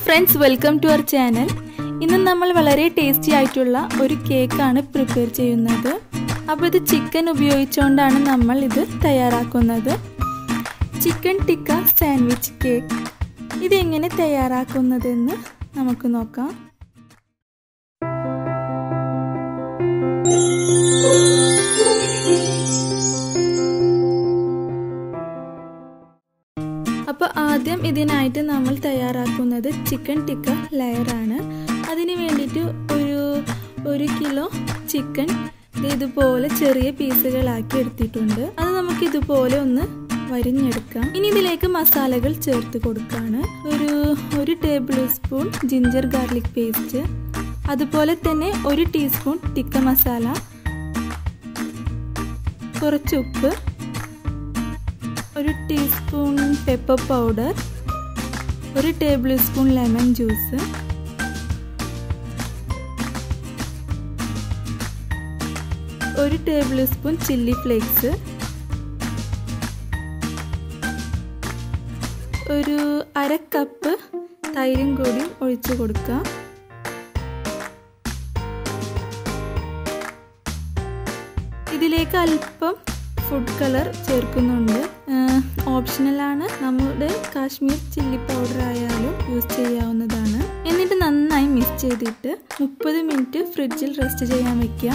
friends, welcome to our channel. ഇന്ന് നമ്മൾ വളരെ ടേസ്റ്റി ആയിട്ടുള്ള ഒരു കേക്ക് ആണ് പ്രിപ്പയർ ചെയ്യുന്നത്. അപ്പോൾ ഇത് ചിക്കൻ ഉപയോഗിച്ചുകൊണ്ടാണ് നമ്മൾ ഇത് തയ്യാറാക്കുന്നത്. Chicken tikka sandwich cake. ഇത് എങ്ങനെ തയ്യാറാക്കുന്നതെന്ന് നമുക്ക് നോക്കാം. അപ്പോൾ ആദ്യം ഇതിനായിട്ട് നമ്മൾ തയ്യാറാക്കുന്നത് ചിക്കൻ ടിക്ക ലെയർ ആണ്. അതിന് വേണ്ടിയിട്ട് ഒരു കിലോ ചിക്കൻ ഇതുപോലെ ചെറിയ പീസുകളാക്കി എടുത്തിട്ടുണ്ട്. അത് നമുക്ക് ഇതുപോലെ ഒന്ന് വരിഞ്ഞെടുക്കാം. ഇനി ഇതിലേക്ക് മസാലകൾ ചേർത്ത് കൊടുക്കുകയാണ്. ഒരു table spoon ginger garlic paste, അതുപോലെ തന്നെ 1 ടീസ്പൂൺ ടിക്ക മസാല, കുറച്ച് ഉപ്പ്, 1 teaspoon pepper powder, 1 table spoon lemon juice, 1 table spoon chilli flakes, ഒരു 1/2 കപ്പ് തൈരും കൂടി ഒഴിച്ചു കൊടുക്കാം. ഇതിലേക്ക് അല്പം ഫുഡ് കളർ ചേർക്കുന്നുണ്ട്. ഓപ്ഷണലാണ്. നമ്മുടെ കാശ്മീർ ചില്ലി പൗഡർ ആയാലും യൂസ് ചെയ്യാവുന്നതാണ്. എന്നിട്ട് നന്നായി മിക്സ് ചെയ്തിട്ട് 30 മിനിറ്റ് ഫ്രിഡ്ജിൽ റെസ്റ്റ് ചെയ്യാൻ വയ്ക്കുക.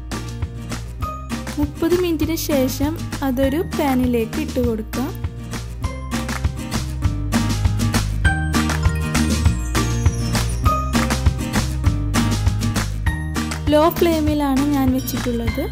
30 മിനിറ്റിന് ശേഷം അതൊരു പാനിലേക്ക് ഇട്ട് കൊടുക്കുക. ലോ ഫ്ലെയിമിലാണ് ഞാൻ വെച്ചിട്ടുള്ളത്.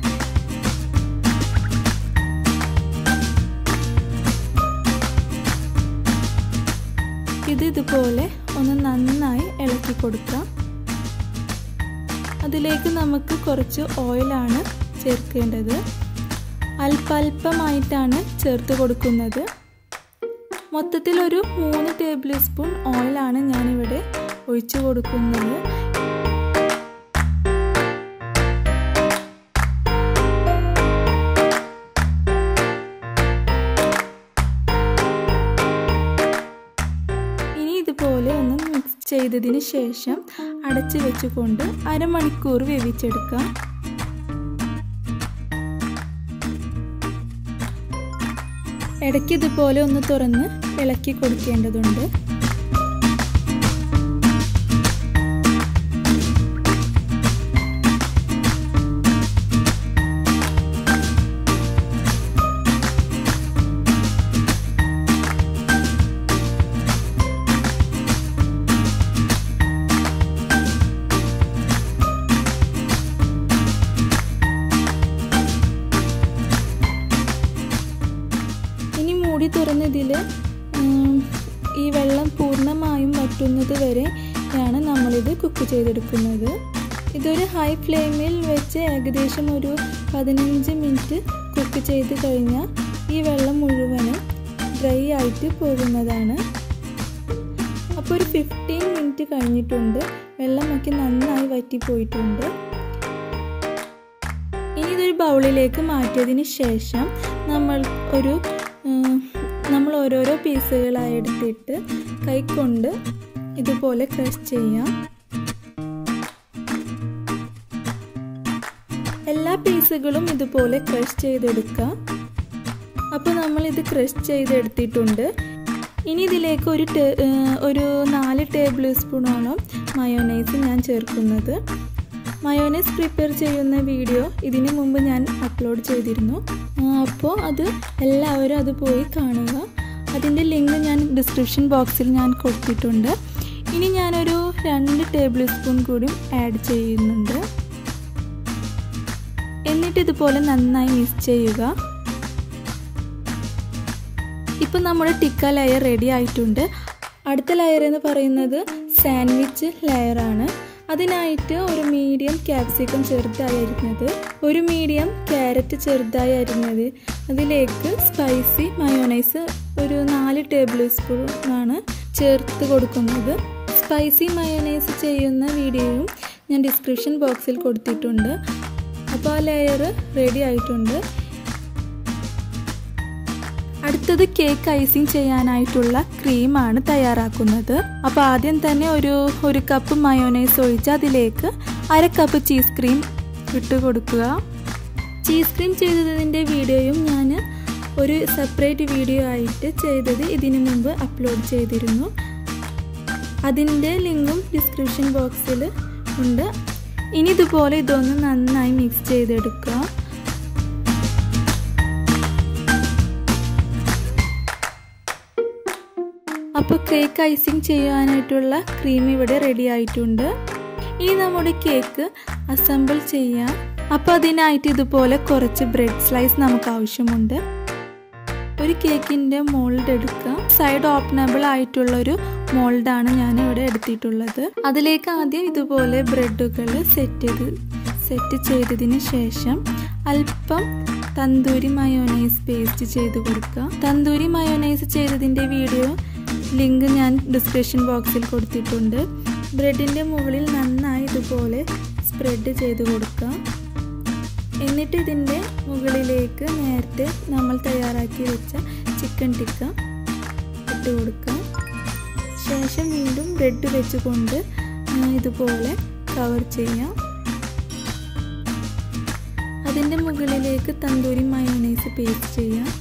ഇതുപോലെ ഒന്ന് നന്നായി ഇളക്കി കൊടുക്കാം. അതിലേക്ക് നമുക്ക് കുറച്ച് ഓയിലാണ് ചേർക്കേണ്ടത്. അല്പമായിട്ടാണ് ചേർത്ത് കൊടുക്കുന്നത്. മൊത്തത്തിൽ ഒരു 3 ടേബിൾ സ്പൂൺ ഓയിലാണ് ഞാനിവിടെ ഒഴിച്ചു കൊടുക്കുന്നത്. ഇതുപോലെ ഒന്ന് മിക്സ് ചെയ്തതിന് ശേഷം അടച്ചു വെച്ചുകൊണ്ട് 1/2 മണിക്കൂർ വേവിച്ചെടുക്കാം. ഇടയ്ക്ക് ഇതുപോലെ ഒന്ന് തുറന്ന് ഇളക്കി കൊടുക്കേണ്ടതുണ്ട്. തുറന്നതിൽ ഈ വെള്ളം പൂർണ്ണമായും വറ്റുന്നത് വരെയാണ് നമ്മളിത് കുക്ക് ചെയ്തെടുക്കുന്നത്. ഇതൊരു ഹൈ ഫ്ലെയിമിൽ വെച്ച് ഏകദേശം ഒരു 15 മിനിറ്റ് കുക്ക് ചെയ്ത് കഴിഞ്ഞാൽ ഈ വെള്ളം മുഴുവനും ഡ്രൈ ആയിട്ട് പോകുന്നതാണ്. അപ്പോൾ ഒരു 15 മിനിറ്റ് കഴിഞ്ഞിട്ടുണ്ട്. വെള്ളമൊക്കെ നന്നായി വറ്റിപ്പോയിട്ടുണ്ട്. ഇനി ഇതൊരു ബൗളിലേക്ക് മാറ്റിയതിന് ശേഷം നമ്മൾ ഓരോരോ പീസുകളായി എടുത്തിട്ട് കൈകൊണ്ട് ഇതുപോലെ ക്രഷ് ചെയ്യാം. എല്ലാ പീസുകളും ഇതുപോലെ ക്രഷ് ചെയ്തെടുക്കാം. അപ്പോൾ നമ്മളിത് ക്രഷ് ചെയ്തെടുത്തിട്ടുണ്ട്. ഇനി ഇതിലേക്ക് ഒരു 4 ടേബിൾ സ്പൂണോളം മയോനൈസ് ഞാൻ ചേർക്കുന്നത്. മയോനൈസ് പ്രിപ്പയർ ചെയ്യുന്ന വീഡിയോ ഇതിനു മുമ്പ് ഞാൻ അപ്ലോഡ് ചെയ്തിരുന്നു. അപ്പോൾ അത് എല്ലാവരും അത് പോയി കാണുക. അതിൻ്റെ ലിങ്ക് ഞാൻ ഡിസ്ക്രിപ്ഷൻ ബോക്സിൽ ഞാൻ കൊടുത്തിട്ടുണ്ട്. ഇനി ഞാനൊരു 2 ടേബിൾ സ്പൂൺ കൂടി ആഡ് ചെയ്യുന്നുണ്ട്. എന്നിട്ട് ഇതുപോലെ നന്നായി മിക്സ് ചെയ്യുക. ഇപ്പം നമ്മുടെ ടിക്ക ലെയർ റെഡി ആയിട്ടുണ്ട്. അടുത്ത ലെയർ എന്ന് പറയുന്നത് സാൻഡ്വിച്ച് ലെയറാണ്. അതിനായിട്ട് ഒരു മീഡിയം ക്യാപ്സിക്കം ചെറുതായി അരിഞ്ഞത്, ഒരു മീഡിയം ക്യാരറ്റ് ചെറുതായി അരിഞ്ഞത്, അതിലേക്ക് സ്പൈസി മയോനൈസ് ഒരു 4 ടേബിൾ സ്പൂണാണ് ചേർത്ത് കൊടുക്കുന്നത്. സ്പൈസി മയോനൈസ് ചെയ്യുന്ന വീഡിയോയും ഞാൻ ഡിസ്ക്രിപ്ഷൻ ബോക്സിൽ കൊടുത്തിട്ടുണ്ട്. അപ്പോൾ ആ ലെയർ റെഡി ആയിട്ടുണ്ട്. അടുത്തത് കേക്ക് ഐസിങ് ചെയ്യാനായിട്ടുള്ള ക്രീമാണ് തയ്യാറാക്കുന്നത്. അപ്പോൾ ആദ്യം തന്നെ ഒരു കപ്പ് മയോനൈസ് ഒഴിച്ച് അതിലേക്ക് 1/2 കപ്പ് ചീസ് ക്രീം ഇട്ട് കൊടുക്കുക. ചീസ് ക്രീം ചെയ്തതിൻ്റെ വീഡിയോയും ഞാൻ ഒരു സെപ്പറേറ്റ് വീഡിയോ ആയിട്ട് ചെയ്തത് ഇതിനു മുമ്പ് അപ്ലോഡ് ചെയ്തിരുന്നു. അതിൻ്റെ ലിങ്കും ഡിസ്ക്രിപ്ഷൻ ബോക്സിൽ ഉണ്ട്. ഇനി ഇതുപോലെ ഇതൊന്ന് നന്നായി മിക്സ് ചെയ്തെടുക്കുക. അപ്പോൾ കേക്ക് ഐസിങ് ചെയ്യാനായിട്ടുള്ള ക്രീം ഇവിടെ റെഡി ആയിട്ടുണ്ട്. ഇനി നമ്മുടെ കേക്ക് അസംബിൾ ചെയ്യാം. അപ്പോൾ അതിനായിട്ട് ഇതുപോലെ കുറച്ച് ബ്രെഡ് സ്ലൈസ് നമുക്ക് ആവശ്യമുണ്ട്. ഒരു കേക്കിൻ്റെ മോൾഡ് എടുക്കുക. സൈഡ് ഓപ്പണബിൾ ആയിട്ടുള്ളൊരു മോൾഡാണ് ഞാൻ ഇവിടെ എടുത്തിട്ടുള്ളത്. അതിലേക്ക് ആദ്യം ഇതുപോലെ ബ്രെഡുകൾ സെറ്റ് ചെയ്തതിന് ശേഷം അല്പം തന്തൂരി മയോനൈസ് പേസ്റ്റ് ചെയ്ത് കൊടുക്കുക. തന്തൂരി മയോനൈസ് ചെയ്തതിൻ്റെ വീഡിയോ ലിങ്ക് ഞാൻ ഡിസ്ക്രിപ്ഷൻ ബോക്സിൽ കൊടുത്തിട്ടുണ്ട്. ബ്രെഡിൻ്റെ മുകളിൽ നന്നായി ഇതുപോലെ സ്പ്രെഡ് ചെയ്ത് കൊടുക്കുക. എന്നിട്ട് ഇതിൻ്റെ മുകളിലേക്ക് നേരത്തെ നമ്മൾ തയ്യാറാക്കി വെച്ച ചിക്കൻ ടിക്ക ഇട്ട് കൊടുക്കുക. ശേഷം വീണ്ടും ബ്രെഡ് വെച്ചുകൊണ്ട് ഇതുപോലെ കവർ ചെയ്യാം. അതിൻ്റെ മുകളിലേക്ക് തന്തൂരി മയോനൈസ് പേസ്റ്റ് ചെയ്യാം.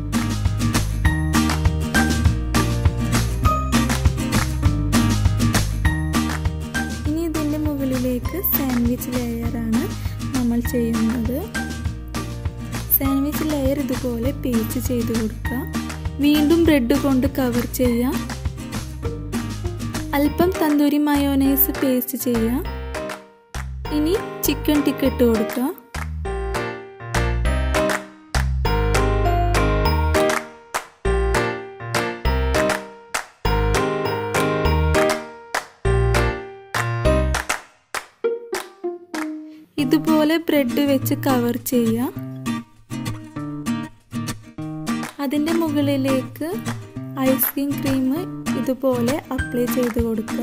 ഇനി ഇതിൻ്റെ മുകളിലേക്ക് സാൻഡ്വിച്ച് ലെയറാണ് നമ്മൾ ചെയ്യുന്നത്. സാൻഡ്വിച്ച് ലെയർ ഇതുപോലെ പേസ്റ്റ് ചെയ്ത് കൊടുക്കുക. വീണ്ടും ബ്രെഡ് കൊണ്ട് കവർ ചെയ്യാം. അല്പം തന്തൂരി മയോനൈസ് പേസ്റ്റ് ചെയ്യാം. ഇനി ചിക്കൻ ടിക്ക ഇട്ട് കൊടുക്കുക. ഇതുപോലെ ബ്രെഡ് വെച്ച് കവർ ചെയ്യാം. അതിൻ്റെ മുകളിലേക്ക് ഐസ്ക്രീം ക്രീം ഇതുപോലെ അപ്ലൈ ചെയ്ത് കൊടുക്കുക.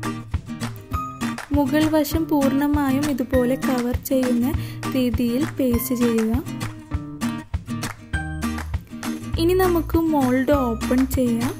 മുകൾ വശം പൂർണ്ണമായും ഇതുപോലെ കവർ ചെയ്യുന്ന രീതിയിൽ പേസ്റ്റ് ചെയ്യുക. ഇനി നമുക്ക് മോൾഡ് ഓപ്പൺ ചെയ്യാം.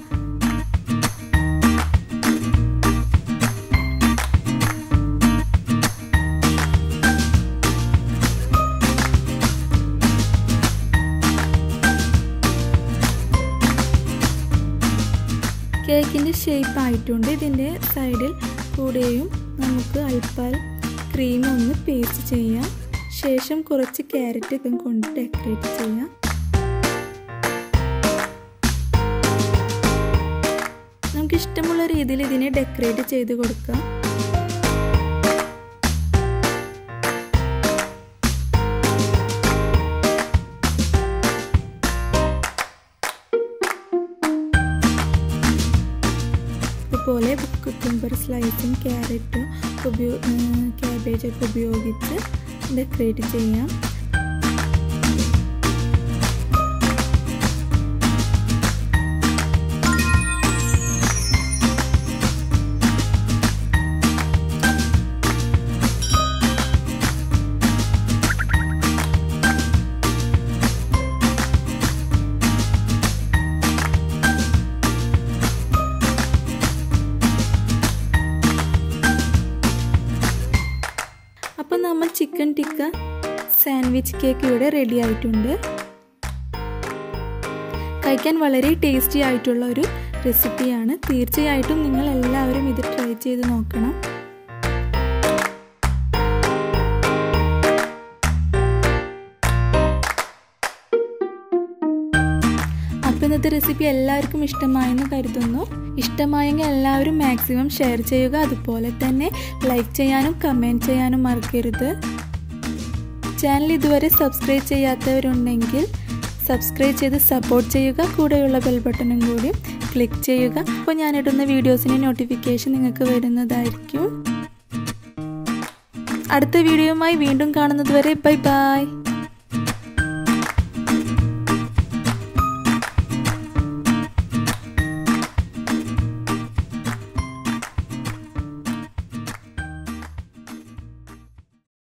കേക്കിൻ്റെ ഷേപ്പ് ആയിട്ടുണ്ട്. ഇതിൻ്റെ സൈഡിൽ കൂടെയും നമുക്ക് അല്പം ക്രീം ഒന്ന് പേസ്റ്റ് ചെയ്യാം. ശേഷം കുറച്ച് ക്യാരറ്റ് കൊണ്ട് ഡെക്കറേറ്റ് ചെയ്യാം. നമുക്ക് ഇഷ്ടമുള്ള രീതിയിൽ ഇതിനെ ഡെക്കറേറ്റ് ചെയ്ത് കൊടുക്കാം. ഇതുപോലെ കുക്കുംബർ സ്ലൈസും ക്യാരറ്റും ക്യാബേജൊക്കെ ഉപയോഗിച്ച് ഡെക്കറേറ്റ് ചെയ്യാം. അപ്പോൾ നമ്മൾ ചിക്കൻ ടിക്ക സാൻഡ്വിച്ച് കേക്ക് ഇവിടെ റെഡി ആയിട്ടുണ്ട്. കഴിക്കാൻ വളരെ ടേസ്റ്റി ആയിട്ടുള്ള ഒരു റെസിപ്പിയാണ്. തീർച്ചയായിട്ടും നിങ്ങൾ എല്ലാവരും ഇത് ട്രൈ ചെയ്ത് നോക്കണം. അപ്പോൾ ഇന്നത്തെ റെസിപ്പി എല്ലാവർക്കും ഇഷ്ടമായെന്ന് കരുതുന്നു. ഇഷ്ടമായെങ്കിൽ എല്ലാവരും മാക്സിമം ഷെയർ ചെയ്യുക. അതുപോലെ തന്നെ ലൈക്ക് ചെയ്യാനും കമൻറ്റ് ചെയ്യാനും മറക്കരുത്. ചാനൽ ഇതുവരെ സബ്സ്ക്രൈബ് ചെയ്യാത്തവരുണ്ടെങ്കിൽ സബ്സ്ക്രൈബ് ചെയ്ത് സപ്പോർട്ട് ചെയ്യുക. കൂടെയുള്ള ബെൽ ബട്ടണും കൂടി ക്ലിക്ക് ചെയ്യുക. അപ്പോൾ ഞാനിടുന്ന വീഡിയോസിൻ്റെ നോട്ടിഫിക്കേഷൻ നിങ്ങൾക്ക് വരുന്നതായിരിക്കും. അടുത്ത വീഡിയോയുമായി വീണ്ടും കാണുന്നത് വരെ ബൈ ബൈ.